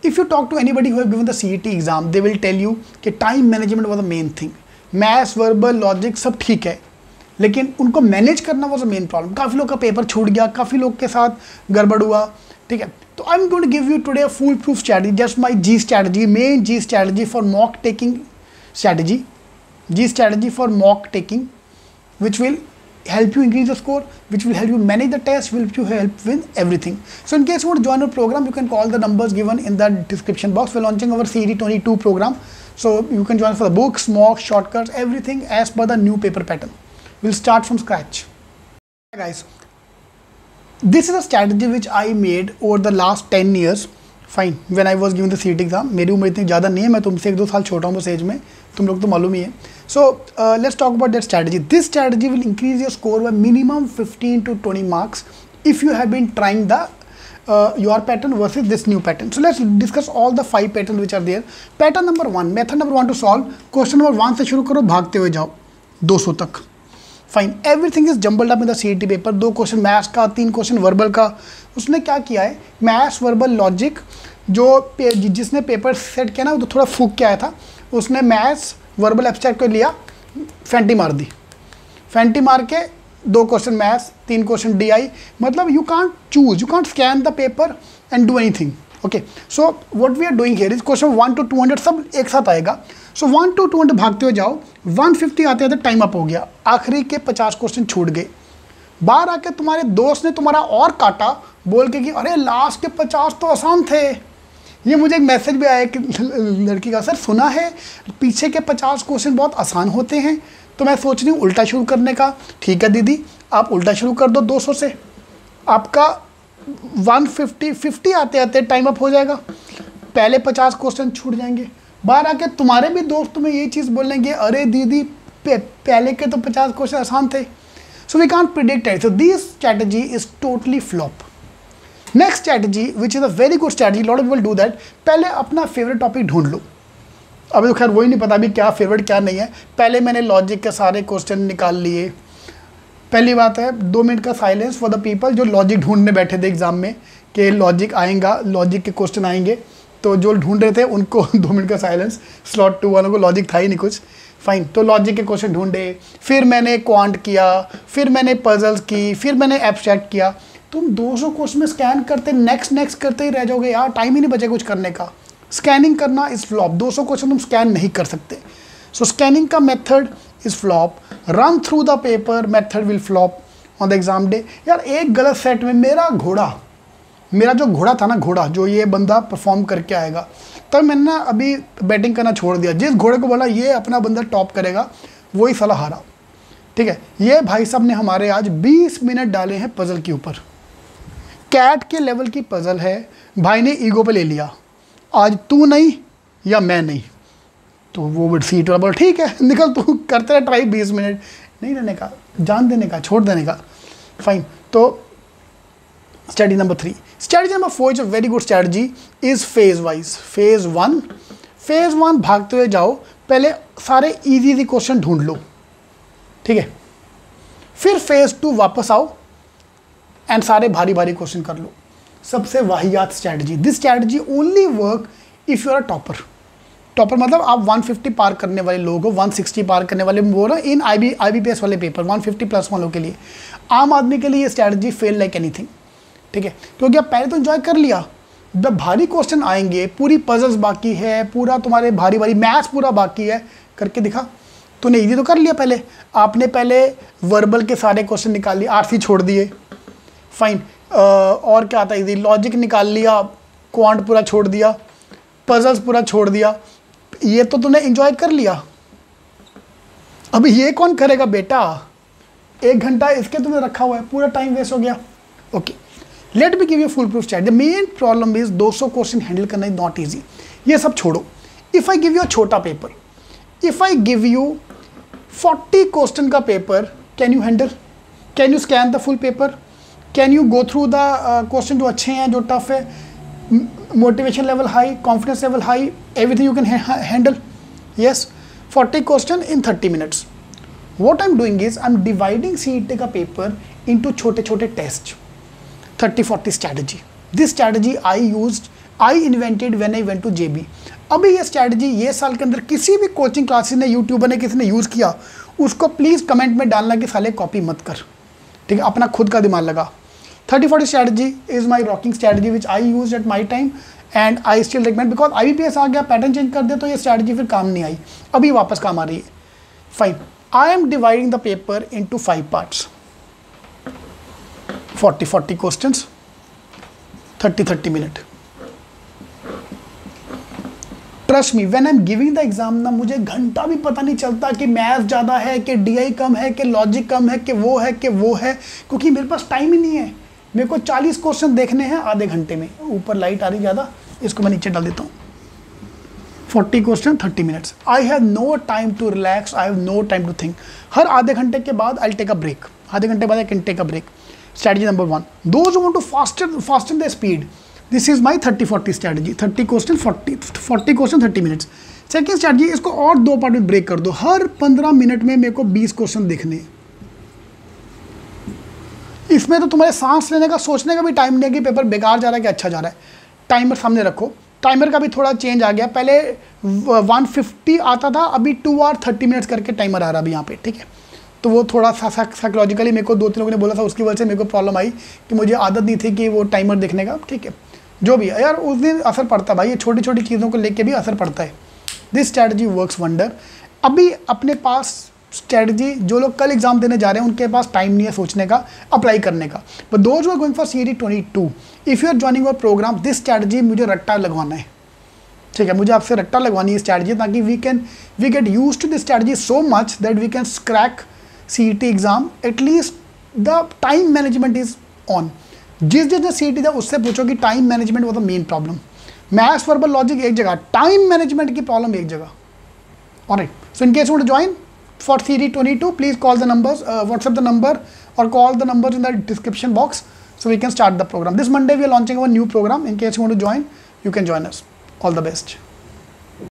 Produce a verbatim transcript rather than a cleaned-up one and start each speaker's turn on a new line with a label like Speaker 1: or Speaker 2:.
Speaker 1: If you talk to anybody who have given the CET exam, they will tell you कि time management was the main thing. Maths, verbal, logic सब ठीक है, लेकिन उनको manage करना was the main problem. काफ़ी लोग का पेपर छूट गया, काफ़ी लोग के साथ गड़बड़ हुआ, ठीक है। तो I am going to give you today a foolproof strategy, just my G strategy, main G strategy for mock taking strategy, G strategy for mock taking, which will help you increase the score, which will help you manage the test, will help you help with everything. So in case you want to join our program, you can call the numbers given in the description box. We're launching our C E T twenty-two program, so you can join for the books, mocks, shortcuts, everything as per the new paper pattern. We'll start from scratch. Hey guys, this is a strategy which I made over the last ten years. Fine, when I was giving the C E T exam, मेरी उम्र इतनी ज़्यादा नहीं है, मैं तुमसे एक दो साल छोटा हूँ उस एज में, तुम लोग तो मालूम ही है. So uh, let's talk about that strategy. This strategy will increase your score by minimum fifteen to twenty marks if you have been trying the uh, your pattern versus this new pattern. So let's discuss all the five patterns which are there. Pattern number one, method number one to solve. Question number one से शुरू करो, भागते हुए जाओ दो सौ तक. Fine, everything is jumbled up in the C E T paper. दो क्वेश्चन मैथ्स का, तीन क्वेश्चन वर्बल का. उसने क्या किया है, मैथ्स, वर्बल, लॉजिक जो जिसने पेपर सेट किया ना वो तो थोड़ा फूक के आया था, उसने मैथ्स वर्बल एब्स्ट्रैक्ट को लिया, फैंटी मार दी. फैंटी मार के दो क्वेश्चन मैथ्स, तीन क्वेश्चन डी आई. मतलब you can't choose, you can't scan the paper and do anything. Okay, so what we are doing here is question one to two hundred सब एक साथ आएगा. So one to two hundred भागते हुए जाओ, one fifty आते आते time up हो गया, आखिरी के पचास क्वेश्चन छूट गए. बाहर आके तुम्हारे दोस्त ने तुम्हारा और काटा बोल के कि अरे लास्ट के पचास तो आसान थे. ये मुझे एक मैसेज भी आया कि लड़की का, सर सुना है पीछे के पचास क्वेश्चन बहुत आसान होते हैं, तो मैं सोच रही हूँ उल्टा शुरू करने का. ठीक है दीदी, आप उल्टा शुरू कर दो दो सौ से, आपका वन फिफ्टी फिफ्टी आते आते टाइम अप हो जाएगा, पहले पचास क्वेश्चन छूट जाएंगे. बाहर आके तुम्हारे भी दोस्त तुम्हें ये चीज़ बोलेंगे, अरे दीदी पहले के तो पचास क्वेश्चन आसान थे. So we can't predict it. So this strategy is totally flop. Next strategy which is a very good strategy, lot of people do that. पहले अपना फेवरेट टॉपिक ढूंढ लो. अभी तो खैर वही नहीं पता अभी क्या फेवरेट क्या नहीं है. पहले मैंने लॉजिक के सारे क्वेश्चन निकाल लिए. पहली बात है, दो मिनट का साइलेंस फॉर द पीपल जो लॉजिक ढूंढने बैठे थे एग्जाम में कि लॉजिक आएगा, लॉजिक के क्वेश्चन आएंगे, तो जो ढूंढ रहे थे उनको दो मिनट का साइलेंस. स्लॉट टू वालों को लॉजिक था ही नहीं कुछ. फाइन, तो लॉजिक के क्वेश्चन ढूंढे, फिर मैंने क्वांट किया, फिर मैंने पजल्स की, फिर मैंने एब्स्ट्रैक्ट किया. तुम दो सौ क्वेश्चन में स्कैन करते नेक्स्ट नेक्स्ट करते ही रह जाओगे यार, टाइम ही नहीं बचे कुछ करने का. स्कैनिंग करना इज फ्लॉप. दो सौ क्वेश्चन तुम स्कैन नहीं कर सकते. सो स्कैनिंग का method is flop. Run through the paper method will flop on the exam day. यार एक गलत सेट में मेरा घोड़ा, मेरा जो घोड़ा था ना, घोड़ा जो ये बंदा परफॉर्म करके आएगा, तब मैंने ना अभी बैटिंग करना छोड़ दिया. जिस घोड़े को बोला ये अपना बंदा टॉप करेगा, वही साला हारा. ठीक है, ये भाई साहब ने हमारे आज बीस मिनट डाले हैं पजल के ऊपर. कैट के लेवल की पजल है, भाई ने ईगो पे ले लिया, आज तू नहीं या मैं नहीं. तो वो सीट वाला बोला ठीक है निकल तू, करते रहे ट्राई बीस मिनट. नहीं रहने का, जान देने का, छोड़ देने का. फाइन, तो strategy number three. Strategy number four is a very good strategy, is phase wise. Phase one, phase one भागते हुए जाओ, पहले सारे इजी इजी क्वेश्चन ढूंढ लो, ठीक है. फिर फेज टू वापस आओ एंड सारे भारी भारी क्वेश्चन कर लो. सबसे वाहियात strategy. This strategy only work if you are a topper. Topper मतलब आप वन फिफ्टी पार करने वाले लोग हो, वन सिक्सटी पार करने वाले वो ना इन I B I B P S वाले पेपर वन फिफ्टी प्लस वालों के लिए. आम आदमी के लिए ये स्ट्रैटेजी फेल लाइक एनीथिंग, ठीक है. क्योंकि आप पहले तो एंजॉय कर लिया, जब भारी क्वेश्चन आएंगे, पूरी पजल्स बाकी है, पूरा तुम्हारे भारी भारी मैथ्स पूरा बाकी है, करके दिखा. तूने इजी तो कर लिया पहले. आपने पहले वर्बल के सारे क्वेश्चन निकाल लिए, आरसी छोड़ दिए. फाइन, uh, और क्या आता है इजी, लॉजिक निकाल लिया, क्वांट पूरा छोड़ दिया, पजल्स पूरा छोड़ दिया. ये तो तूने एंजॉय कर लिया. अभी ये कौन करेगा बेटा, एक घंटा इसके तुमने रखा हुआ है, पूरा टाइम वेस्ट हो गया. Okay, let me give you foolproof strategy. The main problem is दो सौ क्वेश्चन हैंडल करना इज नॉट ईजी. ये सब छोड़ो. If I give you a छोटा paper, if I give you forty question का paper, can you handle? Can you scan the full paper? Can you go through the question जो अच्छे हैं, जो tough है, motivation level high, confidence level high, everything you can handle? Yes, forty question in thirty minutes. What I am doing is I am dividing CET का paper into छोटे छोटे test, thirty forty strategy. This strategy I used I invented when I went to JB. अभी ये strategy ये साल के अंदर किसी भी कोचिंग क्लासेस ने, यूट्यूबर ने, किसी ने यूज़ किया, उसको प्लीज़ कमेंट में डालना कि साले कॉपी मत कर, ठीक है, अपना खुद का दिमाग लगा। Thirty forty strategy is my rocking strategy which I use at my time and I still recommend, because I B P S आ गया, पैटर्न चेंज कर दे तो ये स्ट्रैटेजी फिर काम नहीं आई, अभी वापस काम आ रही है। Fine, I am dividing the paper into five parts, forty forty questions, thirty thirty minute. Trust me, when I am giving the exam ना, मुझे घंटा भी पता नहीं चलता कि मैथ ज़्यादा है, कि डीआई कम है, कि लॉजिक कम है, कि वो है, कि वो है, क्योंकि मेरे पास टाइम ही नहीं है। मेरे को चालीस क्वेश्चन देखने हैं आधे घंटे में। ऊपर लाइट आ रही ज़्यादा, इसको मैं नीचे डाल देता हूँ। Forty question, thirty minutes. I have no time to relax, I have no time to think. हर आधे घंटे के बाद आई टेक अ ब्रेक, आधे घंटे बाद I can take a break. Strategy number one, those who want to faster fasten the speed, this is my thirty forty strategy. Thirty question, forty forty question, thirty minutes. Second strategy, इसको और दो part में break कर दो। हर पंद्रह minute में मेरे को बीस क्वेश्चन देखने हैं। इसमें तो तुम्हारे सांस लेने का, सोचने का भी टाइम नहीं है कि पेपर बेकार जा रहा है कि अच्छा जा रहा है। टाइमर सामने रखो, टाइमर का भी थोड़ा चेंज आ गया, पहले वन फिफ्टी आता था, अभी टू आवर थर्टी मिनट्स करके टाइमर आ रहा है अभी यहाँ पे, ठीक है। तो वो थोड़ा सा साइकोलॉजिकली मेरे को दो तीन लोगों ने बोला था, उसकी वजह से मेरे को प्रॉब्लम आई कि मुझे आदत नहीं थी कि वो टाइमर देखने का, ठीक है। जो भी है यार, उस दिन असर पड़ता है भाई, ये छोटी छोटी चीज़ों को लेके भी असर पड़ता है। This strategy works wonder. अभी अपने पास स्ट्रैटेजी, जो लोग कल एग्जाम देने जा रहे हैं उनके पास टाइम नहीं है सोचने का, अप्लाई करने का। But those who are going for C E T twenty two, if you are joining our program, this strategy मुझे रट्टा लगवाना है, ठीक है। मुझे आपसे रट्टा लगवानी है स्ट्रैटेजी, ताकि we can we get used to this strategy so much that we can crack C E T exam. At least the time management is on. जिस जिसने सी ई टी था उससे पूछो कि time management was the main problem. Maths, verbal, logic एक जगह, time management की problem एक जगह। Alright, so in case you want to join for C E T twenty-two, please call the numbers, uh, WhatsApp the number or call the numbers in the description box so we can start the program. This Monday we are launching our new program. In case you want to join, you can join us. All the best.